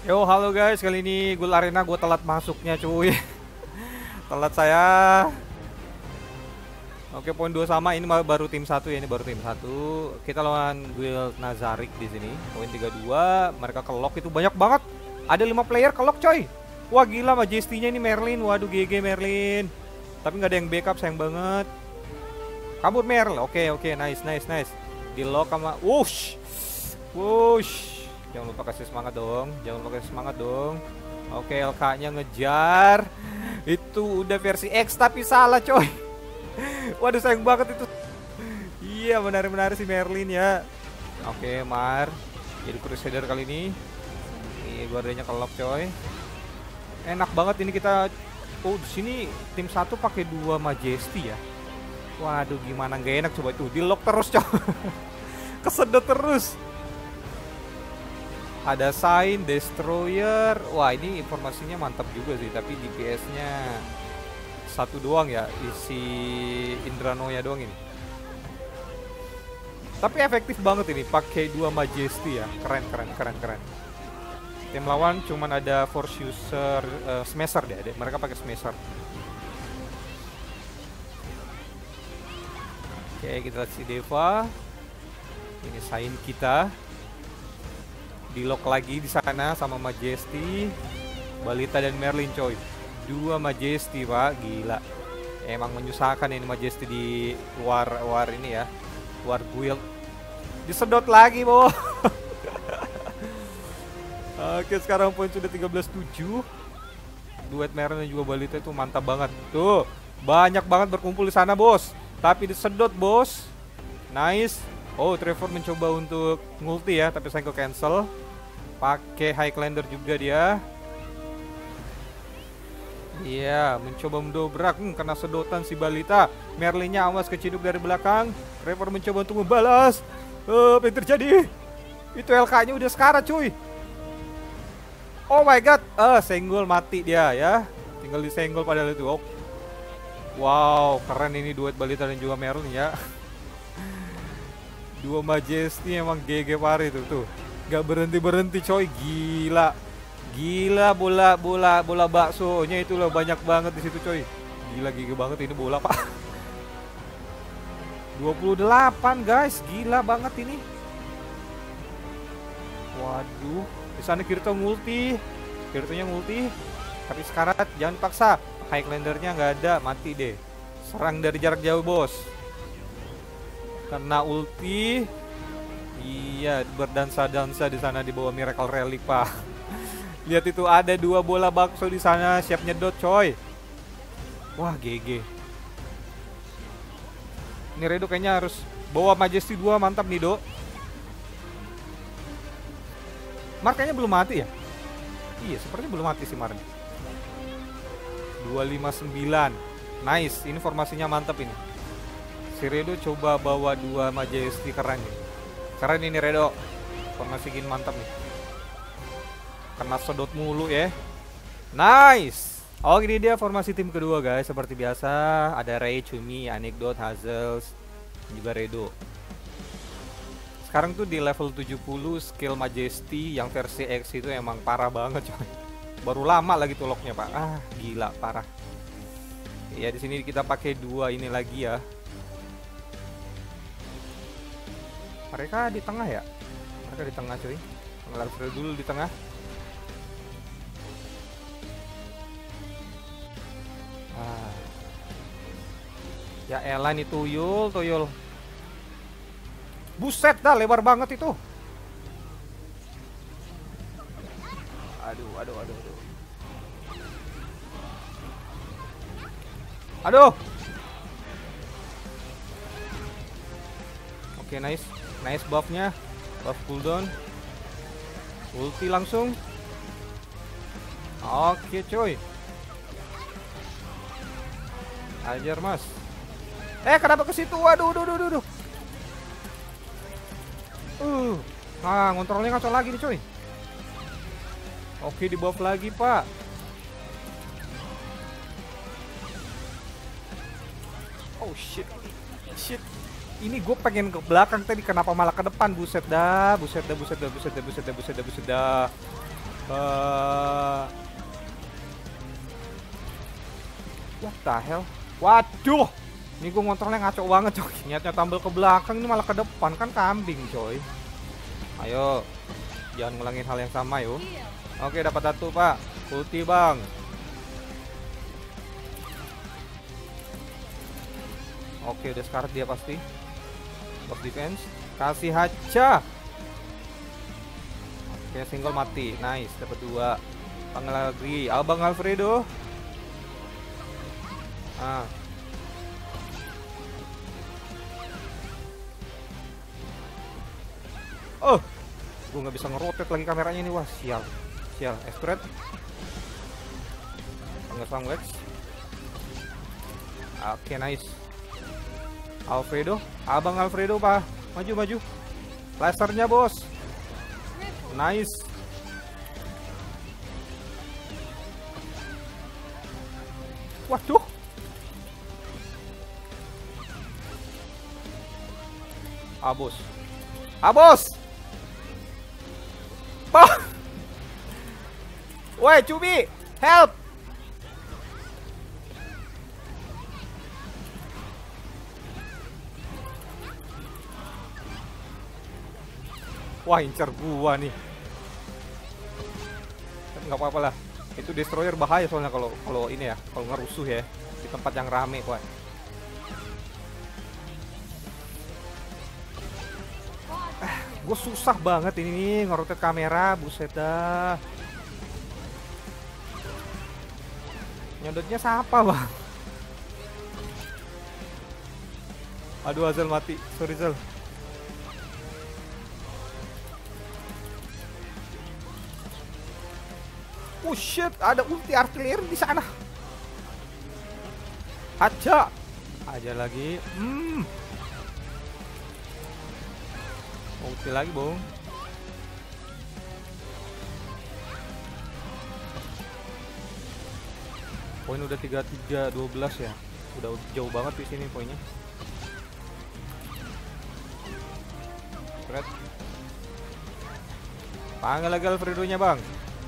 Yo, halo guys, kali ini Gul Arena gue telat masuknya cuy. Telat saya. Oke, poin 2 sama. Ini baru tim satu ya, ini baru tim satu. Kita lawan Guild Nazarik di sini. Poin 32. Mereka kelok itu banyak banget. Ada 5 player kelok coy. Wah gila, Majesty-nya ini Merlin. Waduh, GG Merlin. Tapi nggak ada yang backup, sayang banget. Kabur Merl. Oke, oke, nice, nice, nice. Di lock sama wush. Wush. Jangan lupa kasih semangat dong. Jangan lupa kasih semangat dong. Oke, LK-nya ngejar. Itu udah versi X tapi salah coy. Waduh, sayang banget itu. Iya, benar-benar si Merlin ya. Oke, Mar. Jadi Crusader kali ini. Ini guardianya kelop coy. Enak banget ini kita. Oh, di sini tim satu pakai 2 Majesty ya. Waduh, gimana nggak enak coba itu. Di lock terus coy. Kesedot terus. Ada Sign, Destroyer. Wah, ini informasinya mantap juga sih. Tapi DPS-nya satu doang ya, isi Indranoya doang ini. Tapi efektif banget ini, pakai 2 Majesty ya. Keren, keren, keren, keren. Tim lawan cuman ada Force User Smasher deh. Mereka pakai Smasher. Oke, kita lihat si Deva. Ini Sign kita. Di lock lagi di sana sama Majesty, Balita dan Merlin coy. 2 Majesty pak, gila. Emang menyusahkan ini Majesty di luar ini ya, luar guild. Disedot lagi bo. Oke, sekarang poin sudah 13-7. Duet Merlin dan juga Balita itu mantap banget. Tuh, banyak banget berkumpul di sana bos. Tapi disedot bos. Nice. Oh, Trevor mencoba untuk ngulti ya, tapi saya cancel. Pakai Highlander juga dia. Iya, mencoba mendobrak. Kena sedotan si Balita. Merlinnya awas keciduk dari belakang. Trevor mencoba untuk membalas. Apa yang terjadi? Itu LK-nya udah sekarat cuy. Oh my god. Senggol mati dia ya. Tinggal disenggol padahal itu. Oh. Wow, keren ini duet Balita dan juga Merlin ya. 2 Majesty emang GG pare itu tuh. Gak berhenti coy, gila. Gila bola baksonya itu loh banyak banget di situ coy. Gila GG banget ini bola, Pak. 28 guys, gila banget ini. Waduh, di sana Kirito ngulti. Kiritonya ngulti. Tapi sekarat, jangan paksa. Highlandernya nggak ada, mati deh. Serang dari jarak jauh, bos. Kena ulti. Iya, berdansa-dansa di sana di bawah Miracle Relic, Pak. Lihat itu ada 2 bola bakso di sana, siap nyedot, coy. Wah, GG. Ini Redo kayaknya harus bawa Majesty 2, mantap nih, Do. Mar kayaknya belum mati ya? Iya, sepertinya belum mati sih Mar. 259. Nice, ini formasinya mantap ini. Si Redo coba bawa 2 Majesty, keren nih. Keren ini Redo. Formasi gini mantap nih. Kena sedot mulu ya. Nice. Oh, ini dia formasi tim kedua guys. Seperti biasa ada Ray, Cumi, Anecdote, Hazels, juga Redo. Sekarang tuh di level 70 skill Majesty yang versi X itu emang parah banget coy. Baru lama lagi tuh locknya Pak. Ah, gila parah. Ya di sini kita pakai 2 ini lagi ya. Mereka di tengah ya? Mereka di tengah cuy. Alfred dulu di tengah. Ya elah nih tuyul. Buset dah, lebar banget itu. Aduh. Aduh. Oke, nice. Nice buffnya. Buff cooldown. Ulti langsung. Oke, coy. Ajar, Mas. Kenapa ke situ? Waduh. Ngontrolnya ngaco lagi nih, coy. Oke, di buff lagi, Pak. Oh shit. Ini gue pengen ke belakang tadi, kenapa malah ke depan? Buset dah. Eh, what the hell? Waduh, ini gue ngontrolnya ngaco banget coy. Niatnya tampil ke belakang, ini malah ke depan, kan kambing coy. Ayo, jangan ngulangin hal yang sama yuk. Oke, dapat satu pak. Ulti bang. Oke, udah sekarat dia pasti. Box defense, kasih aja. Oke, single mati, nice, dapat dua. Panggil lagi, Abang Alfredo. Ah. Oh, gue nggak bisa ngerotate lagi kameranya ini, wah sial, sial. Spread, panggil Sangwex. Oke, nice. Alfredo, Abang Alfredo pak, maju maju. Lasernya bos, nice. Waduh. Abos. Abos. Bah. Woi, Cubi, help. Wah, incer gua nih. Nggak apa-apa lah. Itu destroyer bahaya soalnya kalau ini ya, kalau ngerusuh ya di tempat yang rame, wah. Gue susah banget ini nih ngerotate kamera, buset dah. Nyodotnya siapa bang? Aduh, Hazel mati, sorry Zel. Oh shit, ada ulti artileri di sana. Aja, aja lagi. Ulti lagi, Bung. Poin udah 33-12 ya. Udah jauh banget di sini poinnya. Red. Panggil lagi Alfredo-nya, Bang.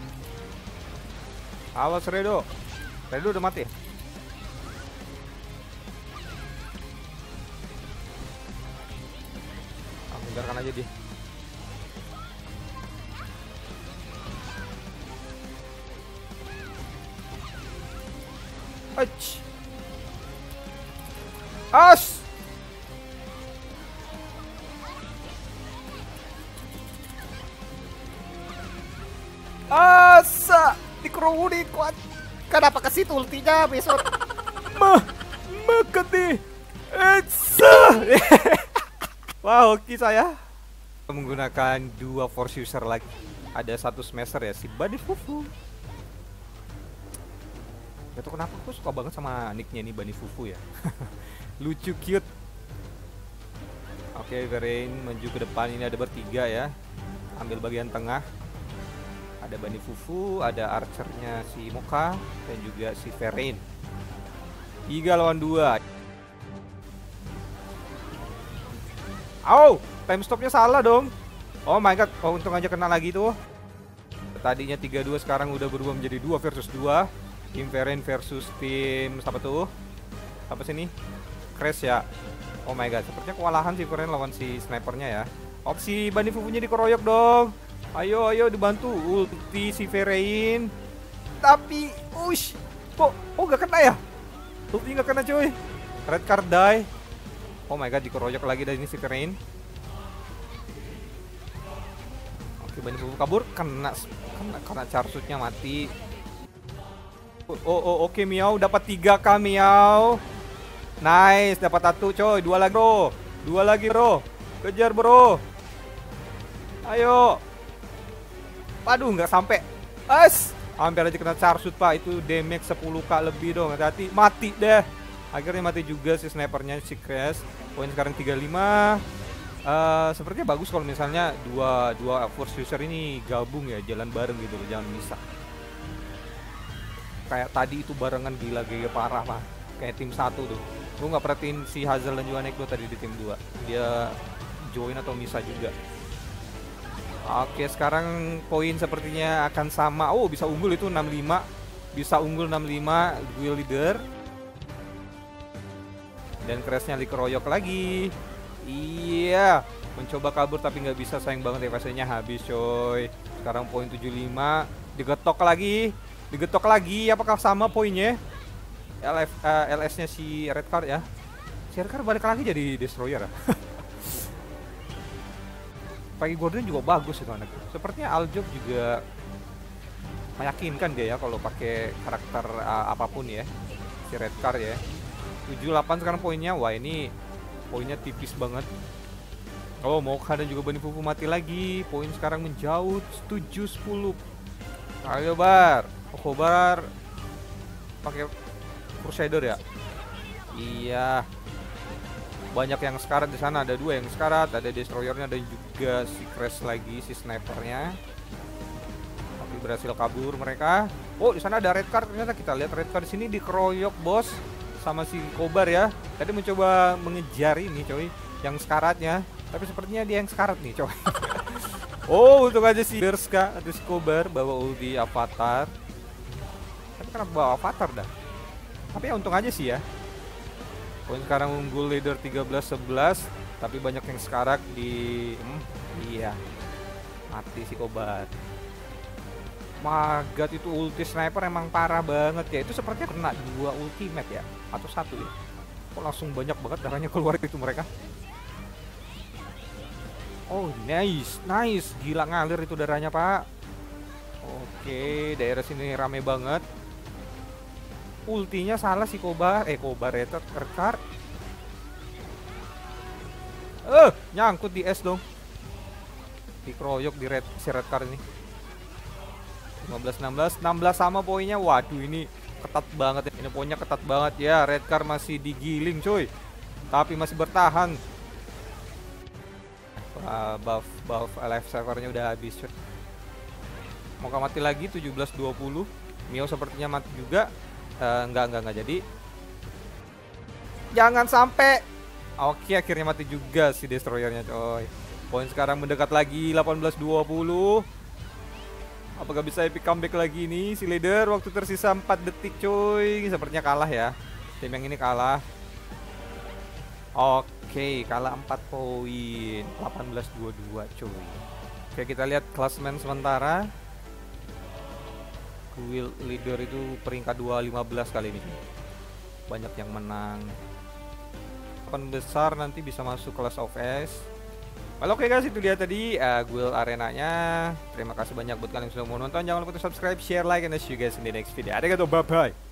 Awas Redo. Redo udah mati. Biarkan aja dia. As. Asa dikerudin kuat. Kenapa ke situ ultinya besok? Makati. Wah, oke saya menggunakan dua force user lagi. Ada satu smasher ya, si Bunny Fufu. Gak tau kenapa aku suka banget sama nicknya nih, Bunny Fufu ya. Lucu, cute. Oke, Verain maju ke depan, ini ada bertiga ya. Ambil bagian tengah. Ada Bunny Fufu, ada archernya si Mocha, dan juga si Verain. 3 lawan 2. Au, time stopnya salah dong. Oh my god, oh untung aja kena lagi tuh. Tadinya 3-2, sekarang udah berubah menjadi 2 versus 2. Tim Verain versus tim siapa tuh? Apa sini? Crash ya. Oh my god, sepertinya kewalahan si Verain lawan si snipernya ya. Opsi Bunny Fufunya dikeroyok dong. Ayo, ayo dibantu ulti si Verain. Tapi, ush, kok gak kena ya? Ulti gak kena cuy. Red card die. Oh my god, dikeroyok lagi dari ini si Verain. Oke, Bunny Fufu kabur, kena charge-nya mati. Oh, oke Miao dapat 3k Miao. Nice, dapat 1 coy, 2 lagi bro. 2 lagi bro. Kejar bro. Ayo. Aduh, nggak sampai. Hampir aja kena charge pak. Itu damage 10k lebih dong. Hati-hati, mati deh. Akhirnya mati juga si snipernya si Crash. Poin sekarang 35. Sepertinya bagus kalau misalnya dua force user ini gabung ya, jalan bareng gitu loh, jangan bisa. Kayak tadi itu barengan gila parah pak. Kayak tim 1 tuh. Gue nggak perhatiin si Hazel dan juga Nekdo tadi di tim 2. Dia join atau misa juga. Oke, sekarang poin sepertinya akan sama. Oh, bisa unggul itu 65. Bisa unggul 65 Guild Leader. Dan crashnya dikeroyok lagi. Iya, mencoba kabur tapi nggak bisa, sayang banget evasinya habis coy. Sekarang poin 75. Digetok lagi. Digetok lagi, apakah sama poinnya? LS-nya si Red Card ya. Si Red Card balik lagi jadi Destroyer ya. Pagi Gordon juga bagus itu anak. Sepertinya Aljob juga meyakinkan dia ya kalau pakai karakter apapun ya. Si Red Card ya. 78 sekarang poinnya. Wah, ini poinnya tipis banget. Oh, Mocha dan juga Bani Fufu mati lagi. Poin sekarang menjauh 7-10. Ayo Bar. Oh, Bar pakai Crusader ya. Iya. Banyak yang sekarat di sana, ada 2 yang sekarat, ada destroyernya dan juga si crash lagi si snipernya. Tapi berhasil kabur mereka. Oh, di sana ada red card, ternyata kita lihat red card di sini dikeroyok bos sama si Kobar ya. Tadi mencoba mengejar ini coy, yang sekaratnya, tapi sepertinya dia yang sekarat nih coy. Oh, untung aja si Berska atau si Kobar bawa ulti avatar. Tapi kenapa bawa avatar dah? Tapi ya untung aja sih ya. Poin sekarang unggul leader 13-11, tapi banyak yang sekarat di iya. Mati si Kobar. Magat itu ulti sniper emang parah banget ya. Itu sepertinya kena 2 ultimate ya, atau 1 ya. Kok langsung banyak banget darahnya keluar itu mereka. Oh, nice. Gila ngalir itu darahnya, Pak. Oke, daerah sini rame banget. Ultinya salah si Kobar ya, terkar. Nyangkut di es dong. Dikeroyok di si red card ini. 15-16 sama poinnya. Waduh, ini ketat banget. Ini poinnya ketat banget ya. Red card masih digiling coy. Tapi masih bertahan. Buff life savernya udah habis coy. Mau mati lagi 17-20. Mio sepertinya mati juga. Enggak jadi. Jangan sampai. Oke, akhirnya mati juga si destroyernya coy. Poin sekarang mendekat lagi 18-20. Apakah bisa epic comeback lagi nih si leader? Waktu tersisa 4 detik coy. Sepertinya kalah ya. Tim yang ini kalah. Oke, kalah 4 poin. 18-22 coy. Oke, kita lihat klasemen sementara. Guild leader itu peringkat 215 kali ini. Banyak yang menang. Kapan besar nanti bisa masuk kelas of S. Well, oke guys, itu dia tadi guild arenanya. Terima kasih banyak buat kalian yang sudah mau nonton. Jangan lupa untuk subscribe, share, like, and see you guys in the next video. Arigatou, bye bye.